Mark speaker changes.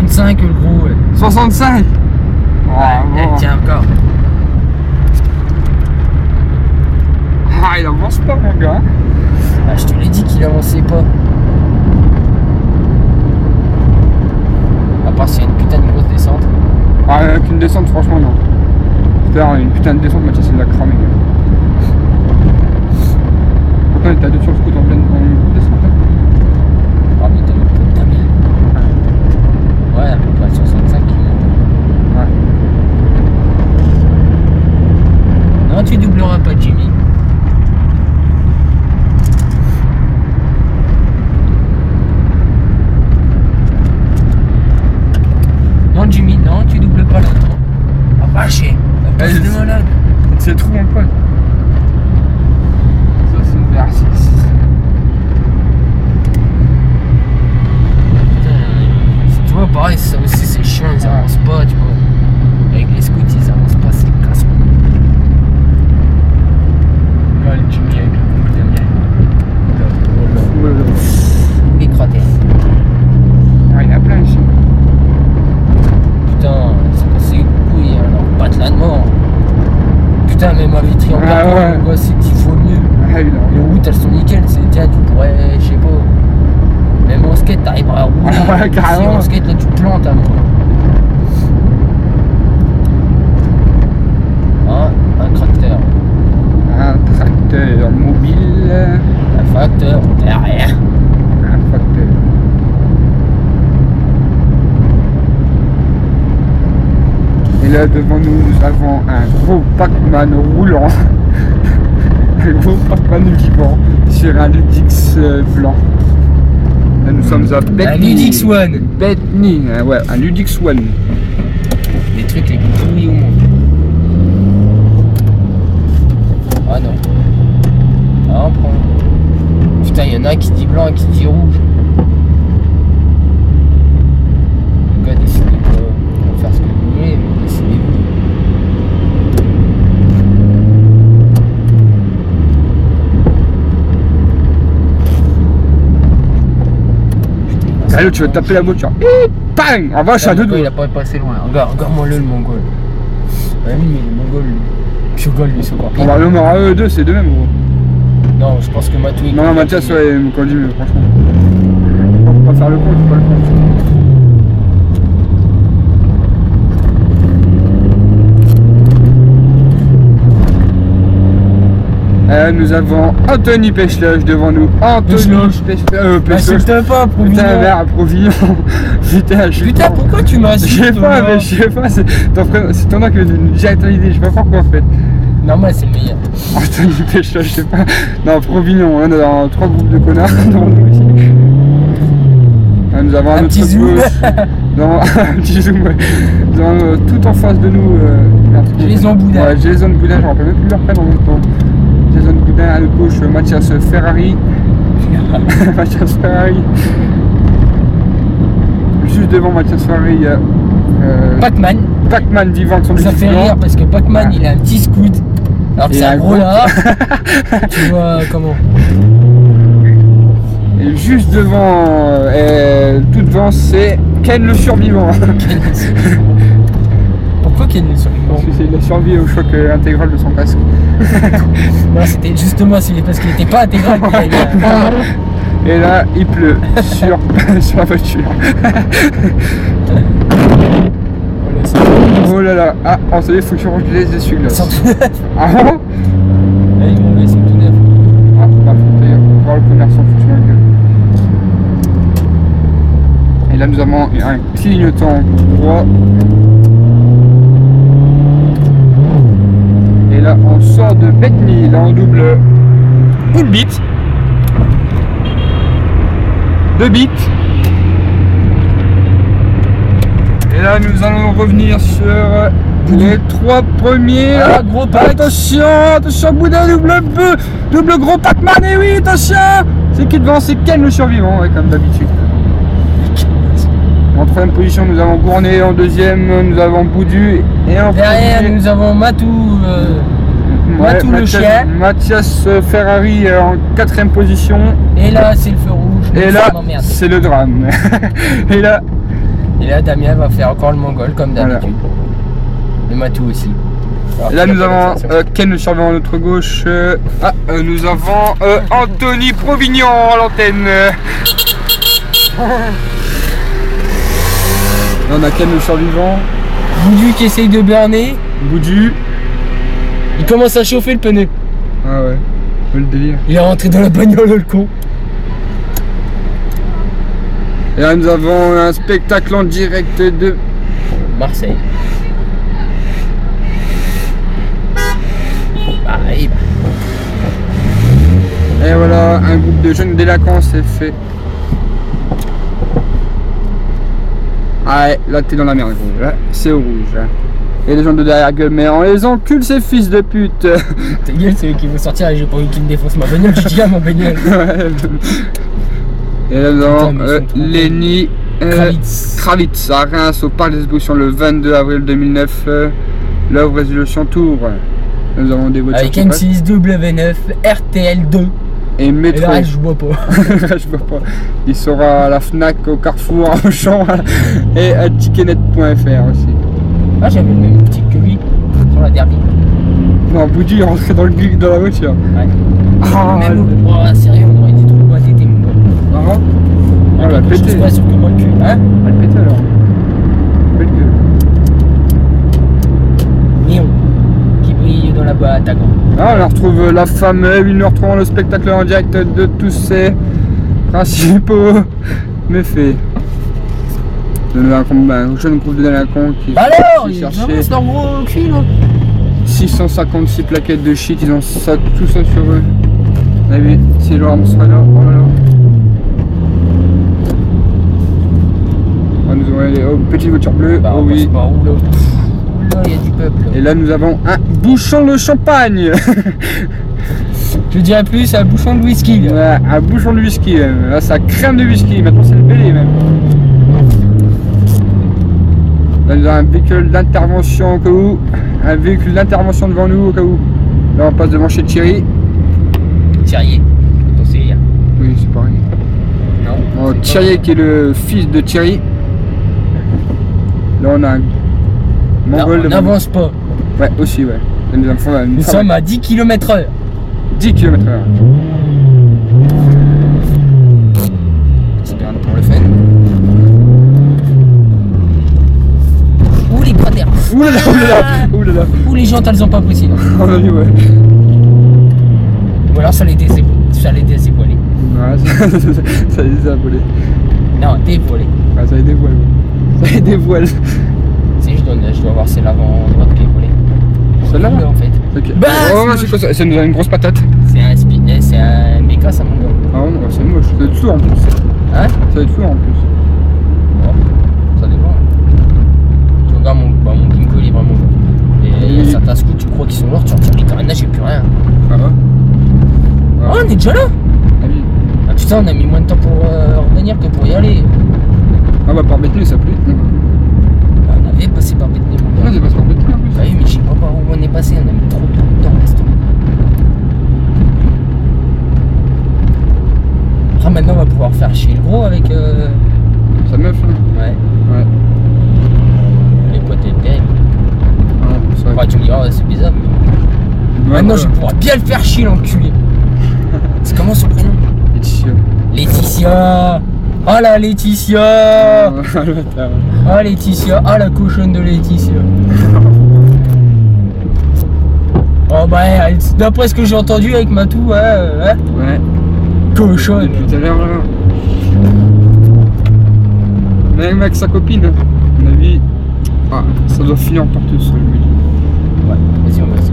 Speaker 1: 65 le gros, ouais.
Speaker 2: 65.
Speaker 1: Elle tient encore.
Speaker 2: Ah, il avance pas, mon gars.
Speaker 1: Ah, je te l'ai dit qu'il avançait pas. À part s'il y a une putain de grosse descente.
Speaker 2: Ah, avec une descente, franchement, non. Putain, une putain de descente, Mathias, il l'a cramé. Pourtant, il était à 2 sur le scoot en pleine descente.
Speaker 1: Ah, mais t'as même pas de ta mère. Ouais, à peu près 65 km.
Speaker 2: Ouais.
Speaker 1: Non, tu doubleras pas, Jimmy. Non, Jimmy, non, tu doubles pas là. Ah, bah, chier. La passe de malade.
Speaker 2: C'est trop, mon pote. Ça, c'est une VR6.
Speaker 1: Tu vois, pareil, ça aussi c'est chiant, ils avancent pas, tu vois. Avec les scouts, ils avancent pas, c'est casse. Regarde le Jimmy avec le comble de miel. Les cratères.
Speaker 2: Ah, il y en a plein ici.
Speaker 1: Putain, c'est cassé les couilles, alors pas de là de mort. Putain, même ma vitrine en carton,
Speaker 2: ouais.
Speaker 1: quoi, c'est 10 fois mieux.
Speaker 2: Ah, il
Speaker 1: Les routes, elles sont nickel, c'est tiens, tu pourrais, je sais pas. Même en skate, t'arriveras à rouler.
Speaker 2: Ah ouais, carrément.
Speaker 1: Si en skate, là, tu te plantes, hein, moi. Ah, un tracteur.
Speaker 2: Un tracteur mobile.
Speaker 1: Un facteur derrière.
Speaker 2: Un tracteur. Et là devant nous, nous avons un gros Pac-Man roulant. Un gros Pac-Man vivant sur un Ludix blanc. Là nous sommes à Bethany.
Speaker 1: Un Ludix One.
Speaker 2: Bethany, ouais, un Ludix One.
Speaker 1: Les trucs les plus pourris au monde. Ah non. Ah, on prend. Putain, il y en a un qui dit blanc et qui dit rouge. Les gars, décidez pas. On va faire ce que vous voulez, mais décidez-vous.
Speaker 2: Allô, tu veux taper la voiture. Bang. En vache, à deux doigts.
Speaker 1: Il a pas passé loin. Regarde-moi le mongol. Ouais, lui, mais le mongol, Piogol, lui, c'est encore pire.
Speaker 2: On va le numéro 1, 2, c'est deux mêmes, gros.
Speaker 1: Non, je pense que Matou est.
Speaker 2: Non, Mathias, ouais, il me conduit, mais franchement. On peut pas faire le con, il faut pas le faire. Nous avons Anthony Pechloche devant nous. Anthony Pechloche.
Speaker 1: M'insulte pas, Provignon.
Speaker 2: Putain, merde, Provignon. Putain, je suis.
Speaker 1: Putain, pourquoi tu
Speaker 2: Je
Speaker 1: m'insultes?
Speaker 2: sais pas, mais je sais pas, c'est ton nom qui me jette l'idée, je sais pas pourquoi en fait.
Speaker 1: Normal, c'est le meilleur.
Speaker 2: Anthony Pechloche, je sais pas. Non, Provignon, on est dans 3 groupes de connards devant nous aussi. Nous avons un
Speaker 1: petit
Speaker 2: autre
Speaker 1: zoom.
Speaker 2: Non, un petit zoom, ouais. Nous avons tout en face de nous.
Speaker 1: Jason Boudin.
Speaker 2: Ouais, Jason Boudin, je me rappelle même plus leur prénom en même temps. Jason Boudin, à notre gauche, Mathias Ferrari. Mathias Ferrari. Juste devant Mathias Ferrari, il y a
Speaker 1: Pac-Man.
Speaker 2: Pac-Man vivant avec son
Speaker 1: Ça fait rire parce que Pac-Man, il a un petit scoot. Alors que
Speaker 2: Et
Speaker 1: c'est un
Speaker 2: un
Speaker 1: gros
Speaker 2: gros.
Speaker 1: là. Tu vois comment?
Speaker 2: Et juste devant, tout devant, c'est Ken le survivant.
Speaker 1: Pourquoi Ken le survivant?
Speaker 2: Parce qu'il a survécu au choc intégral de son casque.
Speaker 1: Non, c'était justement parce qu'il était pas intégral.
Speaker 2: Et là, il pleut sur la voiture. Oh là là, ah, on se dit, faut que je range les essuie-glaces. Ah bon?
Speaker 1: Ils m'ont laissé tout neuf.
Speaker 2: Ah, bah, faut voir le commerçant foutu dans la gueule. Et là, nous avons un clignotant droit. Et là, on sort de Bethany. Là, on double une bite. 2 bits. Et là, nous allons revenir sur les 3 premiers.
Speaker 1: Ah, gros pack.
Speaker 2: Attention, Boudin, double gros Pac-Man. Et oui, attention. C'est qui devant? C'est Ken le survivant, ouais, comme d'habitude. En 3ème position, nous avons Gournay. En 2ème, nous avons Boudu. Et en
Speaker 1: Derrière,
Speaker 2: premier,
Speaker 1: nous avons Matou. Matou le
Speaker 2: Mathias-
Speaker 1: chien.
Speaker 2: Mathias Ferrari en 4ème position.
Speaker 1: Et là, c'est le feu rouge.
Speaker 2: Et là,
Speaker 1: Ça m'emmerde.
Speaker 2: c'est le drame. Et là,
Speaker 1: Et là, Damien va faire encore le mongol comme d'habitude. Et Matou aussi. Alors,
Speaker 2: Et là, nous avons Ken, le surveillant à notre gauche. Nous avons Anthony Provignon à l'antenne. Là, on a Ken, le survivant.
Speaker 1: Boudu qui essaye de berner.
Speaker 2: Boudu.
Speaker 1: Il commence à chauffer le pneu.
Speaker 2: Ah ouais, le délire.
Speaker 1: Il est rentré dans la bagnole, le con.
Speaker 2: Et là, nous avons un spectacle en direct de
Speaker 1: Marseille. Pareil.
Speaker 2: Et voilà, un groupe de jeunes délinquants s'est fait. Ah ouais, là t'es dans la merde, gros. Là, c'est au rouge. Hein. Et les gens de derrière gueule, mais on les encule ces fils de pute.
Speaker 1: Ta gueule, c'est eux qui vont sortir, j'ai pas envie qu'ils me défoncent ma bagnole, je dis à ma bagnole.
Speaker 2: Et là nous avons Lenny Kravitz à Reims au parc des expositions le 22 avril 2009. L'œuvre Résolution Tour. Nous avons des voitures.
Speaker 1: Avec M6 W9 RTL2.
Speaker 2: Et métro.
Speaker 1: Et là, je vois pas.
Speaker 2: Je vois pas. Il sera à la Fnac, au Carrefour, en Auchan et à ticketnet.fr aussi.
Speaker 1: Ah, j'avais le même boutique que lui sur la Derby.
Speaker 2: Non, Boudu est rentré dans la voiture.
Speaker 1: Ouais.
Speaker 2: Ah,
Speaker 1: même sérieux, on aurait été trop bas tété, mon gars.
Speaker 2: Marrant. Ah, elle va
Speaker 1: Je
Speaker 2: péter.
Speaker 1: sais pas, surtout moi le cul. Hein?
Speaker 2: Elle va péter alors. Belle gueule.
Speaker 1: Néon qui brille dans la boîte à gants.
Speaker 2: Ah, on retrouve la femme 1h30, le spectacle en direct de tous ces principaux méfaits. Un jeune groupe de délinquants qui
Speaker 1: cherchaient leur gros cul là.
Speaker 2: 656 plaquettes de shit, ils ont ça, tout ça sur eux. Vous avez vu, c'est Laurent sera là, oh là là. Ah, nous avons les petites voitures bleues,
Speaker 1: Bah,
Speaker 2: oh oui.
Speaker 1: Là, il y a du peuple.
Speaker 2: Et là nous avons un bouchon de champagne.
Speaker 1: Je dirais plus un bouchon de whisky. Là.
Speaker 2: Ouais, un bouchon de whisky, là c'est la crème de whisky, maintenant c'est le bélé même. Là nous avons un véhicule d'intervention au cas où, un véhicule d'intervention devant nous au cas où. Là on passe devant chez Thierry.
Speaker 1: Thierry, quand on sait hier.
Speaker 2: Oui c'est pareil.
Speaker 1: Non.
Speaker 2: Oh, Thierry qui est le fils de Thierry. Là on a un mongol
Speaker 1: on n'avance pas.
Speaker 2: Ouais aussi ouais. Là,
Speaker 1: nous sommes à 10 km/h.
Speaker 2: 10 km/h.
Speaker 1: C'est bien pour le fun. Ouh les cratères.
Speaker 2: Oulala, oulala.
Speaker 1: Ouh les jantes elles ont pas pris.
Speaker 2: On a vu ouais.
Speaker 1: Ou alors ça les dévoilé.
Speaker 2: Ouais, ça les a volés.
Speaker 1: Non, dévoilé.
Speaker 2: Ouais, ça les dévoile. Ça les dévoile.
Speaker 1: Tu sais, je dois voir c'est l'avant droite qui est volé.
Speaker 2: Celle-là
Speaker 1: en fait.
Speaker 2: Ok.
Speaker 1: Bah,
Speaker 2: oh, c'est quoi ça? Ça nous a une grosse patate.
Speaker 1: C'est un méca ça mon gars.
Speaker 2: Ah non, c'est moche. Ça va être lourd en plus.
Speaker 1: Hein?
Speaker 2: Ça va être lourd en plus.
Speaker 1: Bon, ça dépend. Tu regardes mon Kimco il est vraiment lourd. Et il y a certains scouts tu crois qu'ils sont lourds, tu retires les carénages et plus rien.
Speaker 2: Ah ouais.
Speaker 1: Oh, on est déjà là?
Speaker 2: Ah oui.
Speaker 1: Ah putain, on a mis moins de temps pour revenir que pour y aller.
Speaker 2: Ah bah par Bethany ça plaît.
Speaker 1: Bah, on avait passé par Bethany mon
Speaker 2: Ouais,
Speaker 1: gars.
Speaker 2: c'est passé par Bethany en plus.
Speaker 1: Bah oui, mais je sais pas par où on est passé, on a mis trop de temps, laisse tomber. Après maintenant on va pouvoir faire chier le gros avec
Speaker 2: Sa meuf là.
Speaker 1: ouais.
Speaker 2: Ouais.
Speaker 1: Les potes et terrible.
Speaker 2: Ah, c'est vrai.
Speaker 1: Enfin, tu me diras, c'est bizarre, mais
Speaker 2: Ouais,
Speaker 1: maintenant
Speaker 2: voilà.
Speaker 1: je vais pouvoir bien le faire chier l'enculé. C'est comment son prénom?
Speaker 2: Laetitia.
Speaker 1: Laetitia. Ah la Laetitia.
Speaker 2: Ah, le bâtard.
Speaker 1: Ah Laetitia. Ah la cochonne de Laetitia. Oh bah d'après ce que j'ai entendu avec Matou, ouais.
Speaker 2: Ouais.
Speaker 1: Cochonne.
Speaker 2: Depuis tout à l'heure là. Même avec sa copine, à mon avis. Ah, ça doit finir en porte sur lui.
Speaker 1: Ouais, vas-y on va